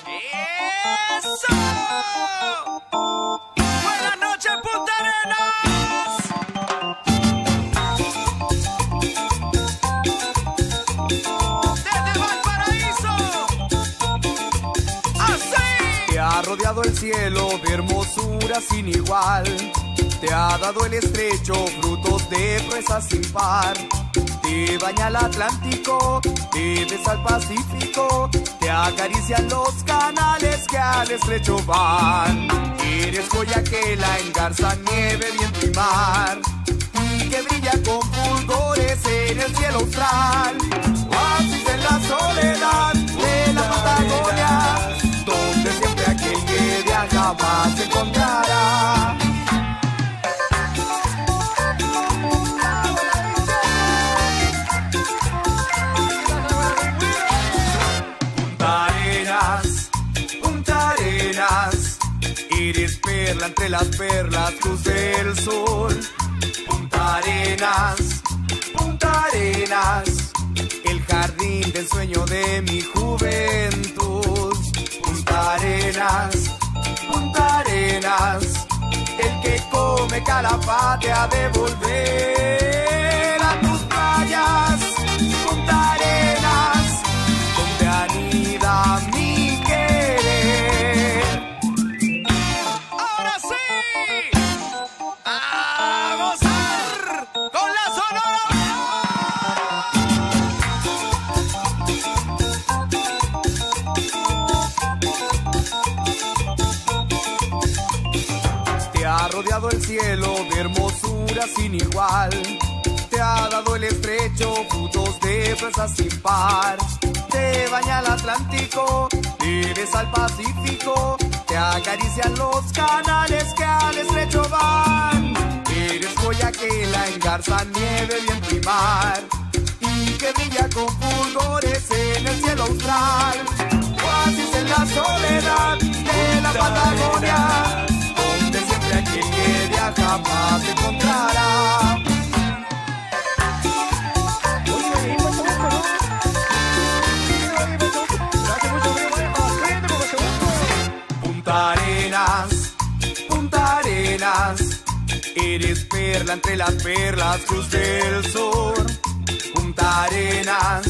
¡Eso! Buenas noches, Punta Arenas. Desde Valparaíso. Así. Te ha rodeado el cielo de hermosura sin igual. Te ha dado el estrecho frutos de proezas sin par. Te baña el Atlántico, te besa el Pacífico, te acarician los canales que al estrecho van. Eres joya que la engarza nieve, viento y mar, y que brilla con fulgores en el cielo austral. Oasis en la soledad de la Patagonia, donde siempre aquel que viaja más se encontrará. Eres perla entre las perlas, luz del sol. Punta Arenas, el jardín del sueño de mi juventud. Punta Arenas, el que come calafate ha de volver a tus playas. Punta Arenas, donde anida mi querer. Ahora sí, a gozar con la Sonora. Te ha rodeado el cielo de hermosura sin igual. Te ha dado el estrecho frutos de proezas sin par. Te baña el Atlántico, te besa el Pacífico, te acarician los canales que al estrecho van. Eres joya que la engarza nieve, viento y mar, y que brilla con fulgores en el cielo austral. Oasis en la soledad de la Patagonia, donde siempre aquel que viaja más se encontrará. Punta Arenas, eres perla entre las perlas, cruz del sur. Punta Arenas,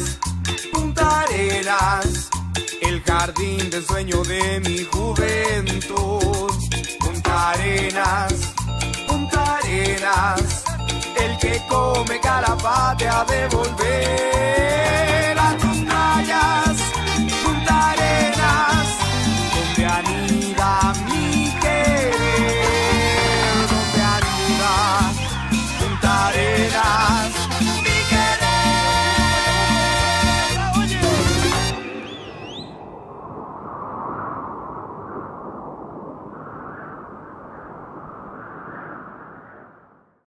el jardín del sueño de mi juventud. Punta Arenas, el que come calafate ha de volver a tus playas.